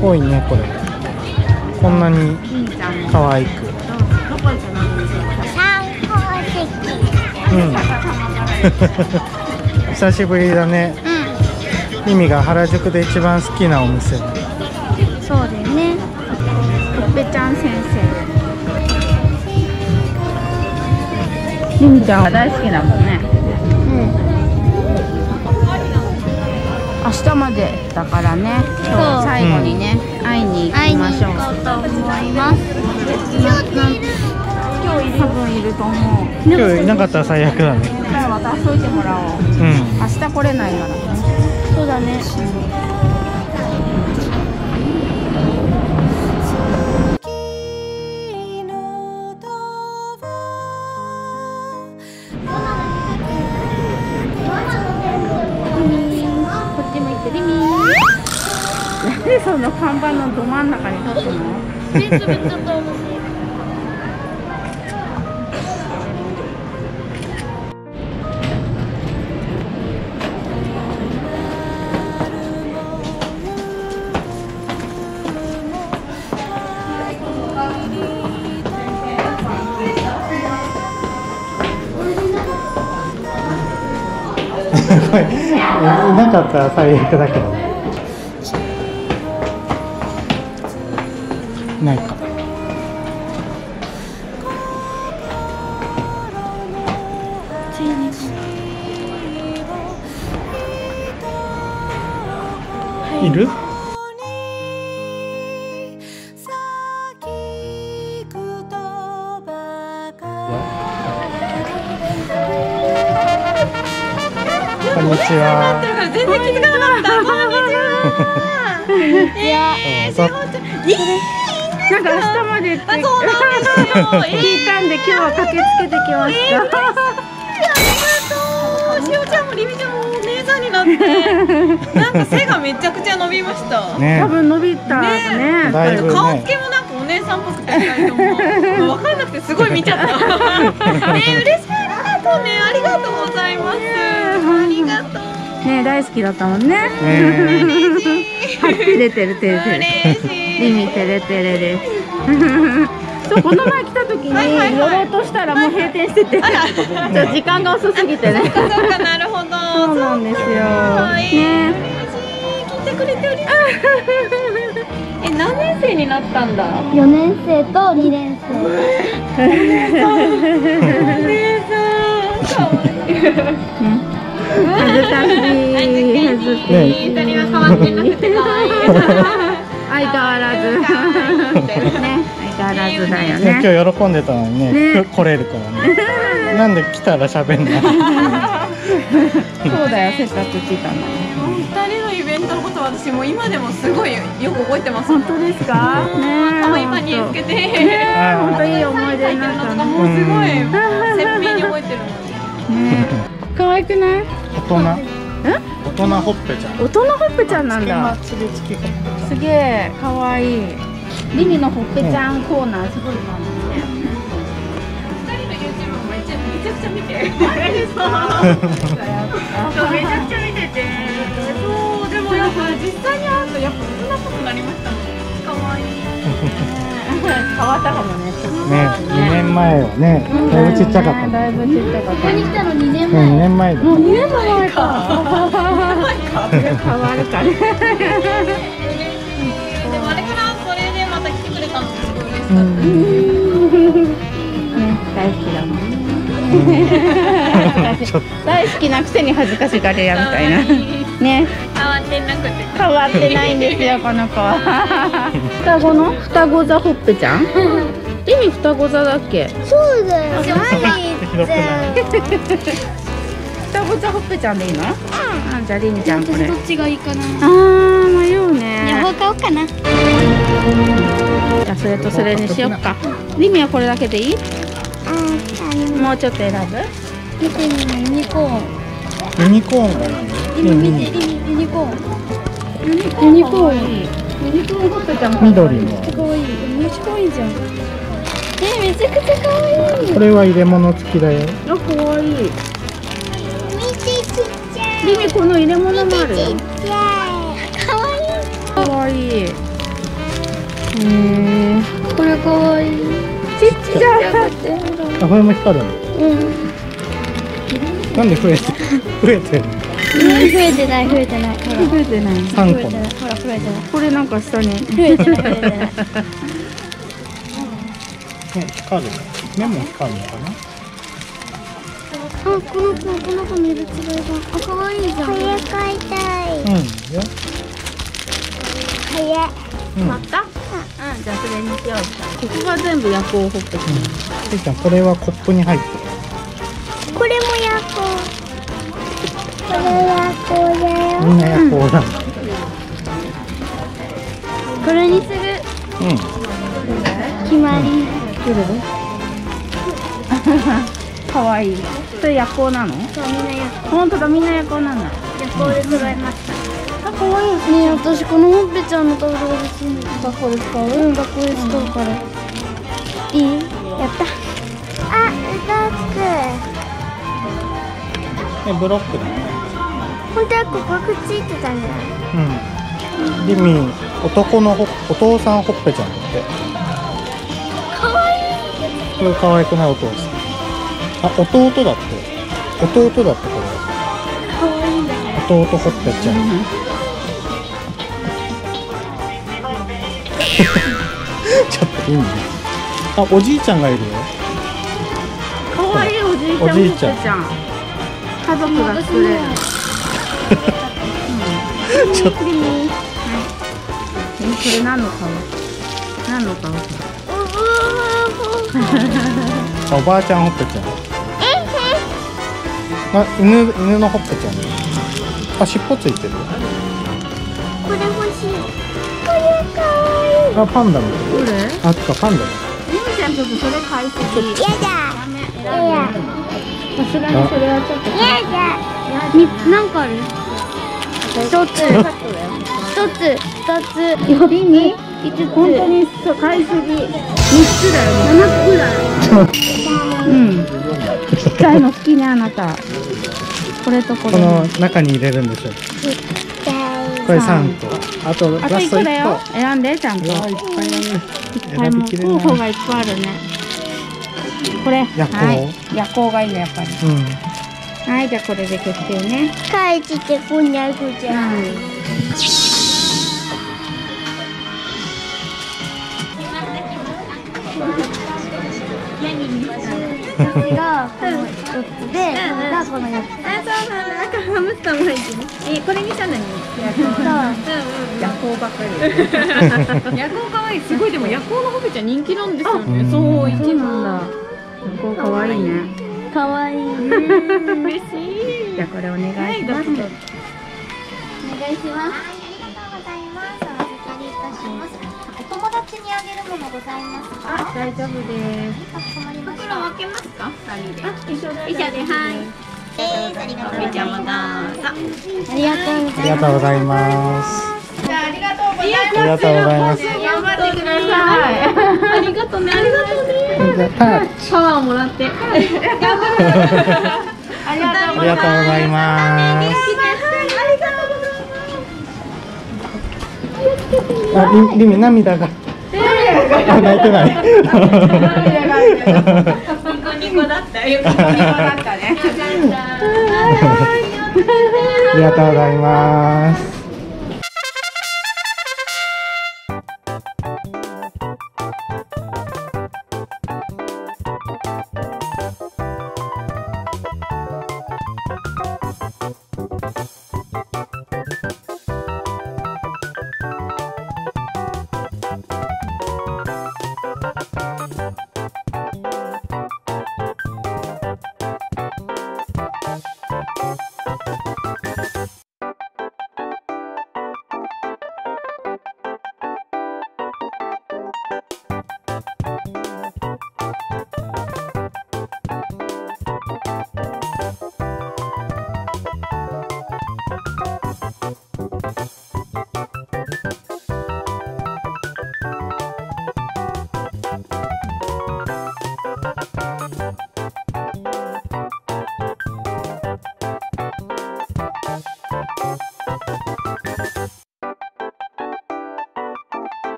ごいねこれ。こんなに可愛く。うん。久しぶりだね。リミが原宿で一番好きなお店。 そうだよね。ほっぺちゃん先生。リミちゃんが大好きだもんね。明日までだからね。今日最後にね、会いに行きましょう。会いに行こうと思います。今日多分いると思う。 今日いなかったら最悪だね。 渡しといてもらおう。明日来れないからね。そうだね。なんでその看板のど真ん中に立つの？ いなかったら最悪だけど。ないか。いる？こんにちは。 全然気づかなかった。こんにちは。 なんか明日までって聞いたんで今日は駆けつけてきました。 ありがとう。しおちゃんもりみちゃんもお姉さんになって、なんか背がめちゃくちゃ伸びました。 ね、 多分伸びたね。 だいぶね。 顔つきもなんかお姉さんっぽくて二人とも分かんなくてすごい見ちゃった。ね、嬉しい。ありがとうね。ありがとうございます。ありがとう。 ね、大好きだったもんね。照れてる照れてる。リミテレテレです。そうこの前来た時に寄ろうとしたらもう閉店してて、時間が遅すぎてね。 そうかなるほど。 そうなんですよ。ね。 聞いてくれて嬉しい。何年生になったんだ。 4年生と2年生。 お姉さん。可愛い。 恥ずかしい。恥ずかしい。 二人は変わってなくて可愛い。 相変わらず。ね、相変わらずだよね。 今日喜んでたのにね、来れるからね。なんで来たら喋んない。 そうだよ、せっかく来たのに。 二人のイベントのことは私も今でもすごいよく覚えてます。 本当ですか？ね、 可愛いパニーつけて。 本当いい思い出になったね。 もうすごい鮮明に覚えてるのに。 ね、可愛くない？ 大人ほっぺちゃん。 大人ほっぺちゃんなんだ。すげえ可愛い。リミのほっぺちゃんコーナーすごい感じね。 二人の YouTube もめちゃくちゃ見て。めちゃくちゃ見てて。そうでもやっぱ実際に会うとやっぱ大人っぽくなりましたもん。可愛い。 変わったかもね。 ね、2年前はね、だいぶちっちゃかった。 だいぶちっちゃかった。ここに来たの2年前。 2年前だ。 もう2年前か。変わるかね。 でもあれからこれでまた来てくれたのすごい嬉しかった。 ね、大好きだもんね。大好きなくせに恥ずかしがり屋みたいな。ね。 変わってなくて。 変わってないんですよ、この子は。双子の双子座ほっぺちゃん。リミ双子座だっけ。そうだよ。 ひどくない。 双子座ほっぺちゃんでいいの？あ、じゃあリミちゃんこれ。 どっちがいいかな。 迷うね。 両方買おうかな。 じゃあそれとそれにしよっか。リミはこれだけでいい？もうちょっと選ぶ？見てみるユニコーン。 ユニコーンがいいね。 リミ見てユニコーン。ユニコーンほっぺちゃんも緑の。 可愛い。めっちゃ可愛いじゃん。めちゃくちゃ可愛い。 これは入れ物付きだよ。 あ、可愛い。リミこの入れ物もあるよ。可愛い。可愛い。 これかわいい。 ちっちゃい。 あ、これも光るの。なんで増えてるの？ 増えてない、増えてない。ほら、 増えてない。 3個の。 ほら、増えてない。 これなんか下に。 増えてない、増えてない。 ね、光る。目も光るのかな？ あ、この子の色違いが。あ、かわいいじゃん。これ買いたい。 うん。よ。うん。 買った？うん、じゃあそれにしよう。ここが全部夜行ホップ。 せいちゃん、これはコップに入ってる。 これも夜行。これ夜行だよ。 みんな夜行だ。 これにする。 うん。 決まり。 かわいい。それ夜行なの？ そう、みんな夜行。 本当だ、みんな夜行なんだ。 夜行で揃えました。あ、かわいいね。私このほっぺちゃんのタオルが欲しいんだ。学校で使う？うん、学校で使うから。いい？やった。あ、歌つく。 ブロックだね。 本当はここくっついてたね。 うん。リミ、お父さんほっぺちゃんだって。 かわいい。 これ可愛くないお父さん。あ、弟だって。弟だってこかわいいんだ。 れ。弟ほっぺちゃん。ちょっといいね。あ、おじいちゃんがいるよ。 かわいいおじいちゃん。 おじいちゃんほっぺ家族が作れる。 ちょっと。 これ何の顔？何の顔？ おばあちゃんほっぺちゃん。あ、犬のほっぺちゃん。あ、尻尾ついてる。 これ欲しい。これかわいい。 あ、パンダみたい。 どれ？ あ、そっか、パンダだ。 リミちゃんちょっとそれ買いすぎ。 やだ。やだ。 さすがにそれはちょっと。 やだ。何個ある？一つ。二つ。 リミ？ 五つ。 本当にそう買いすぎ。3つだよ。7つだよ。うん。ちっちゃいの好きねあなた。これとこれ。 この中に入れるんでしょう。これ3個。あとあと1 ラスト個だよ 1。 選んでちゃんと。 個。いっぱいある。 いっぱい選びもきれない。 候補がいっぱいあるね。これ。 夜行はい。夜行がいいねやっぱり。 うん。 はい、じゃあこれで決定ね。 書いててこんにゃくじゃん。これがこの4つで、これがこの4つ。 あ、そうなんだ。なんかハムスターも入ってる。これにしたのに。 夜行ばかり。 夜行可愛い。すごいでも夜行のほぺちゃん人気なんですよね。 うんそう、一そうな番んだ。夜行かわいいね。 かわいい。 嬉しい。 じゃあこれお願いします。 お願いします。ありがとうございます。お預かりいたします。お友達にあげるものございますか？ あ、大丈夫です。 かしこまりまし袋た。 分けますか？二人で。 一緒で。 一緒で、はい。 ありがとうございます。 ほぺちゃんもどうぞ。 ありがとうございます。 ありがとうございます。 ありがとうございありがとうございます。 頑張ってください。ありがとうね、ありがとうね。 じゃあタッチ。 パワーをもらって。 ありがとうありがとうございます。あ、リミ涙が。あ、泣いてない。 ニコニコだった。ニコニコだったね。 ありがとうございます。